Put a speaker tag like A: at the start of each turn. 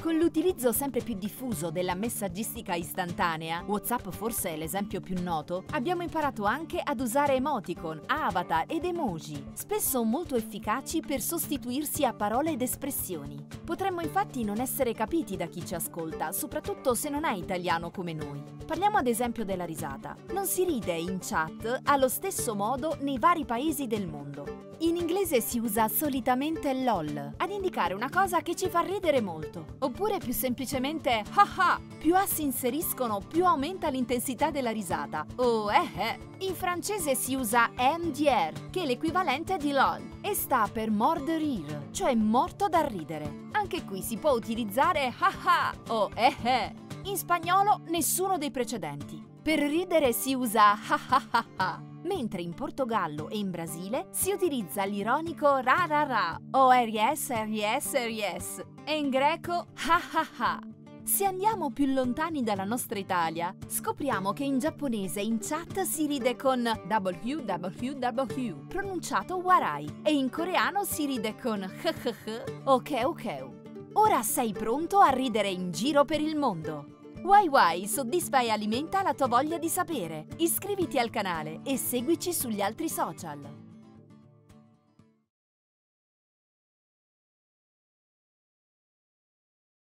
A: Con l'utilizzo sempre più diffuso della messaggistica istantanea, WhatsApp forse è l'esempio più noto, abbiamo imparato anche ad usare emoticon, avatar ed emoji, spesso molto efficaci per sostituirsi a parole ed espressioni. Potremmo infatti non essere capiti da chi ci ascolta, soprattutto se non è italiano come noi. Parliamo ad esempio della risata. Non si ride in chat allo stesso modo nei vari paesi del mondo. In inglese si usa solitamente LOL ad indicare una cosa che ci fa ridere molto, oppure più semplicemente haha. Più A si inseriscono, più aumenta l'intensità della risata. O In francese si usa MDR, che è l'equivalente di LOL, e sta per mort de rire, cioè morto da ridere. Anche qui si può utilizzare haha o In spagnolo nessuno dei precedenti. Per ridere si usa ha, mentre in Portogallo e in Brasile si utilizza l'ironico ra o ries e in greco ha. Se andiamo più lontani dalla nostra Italia, scopriamo che in giapponese in chat si ride con www, pronunciato warai, e in coreano si ride con o keu. Ora sei pronto a ridere in giro per il mondo? YY soddisfa e alimenta la tua voglia di sapere. Iscriviti al canale e seguici sugli altri social.